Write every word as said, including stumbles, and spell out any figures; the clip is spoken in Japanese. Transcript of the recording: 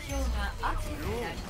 表がアクセスされ